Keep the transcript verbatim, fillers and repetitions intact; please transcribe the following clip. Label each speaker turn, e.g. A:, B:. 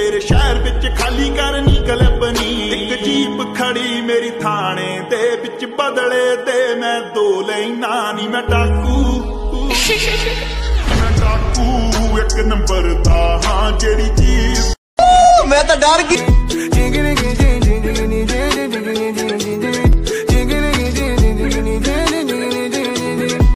A: तेरे शहर विच खाली करनी क्लब नी। एक जीप खड़ी मेरी थाने दे विच बदले दे मैं दो लेना नी। मैं डाकू मैं डाकू एक नंबर दा हाँ जेड़ी चीज मैं तो डर गई।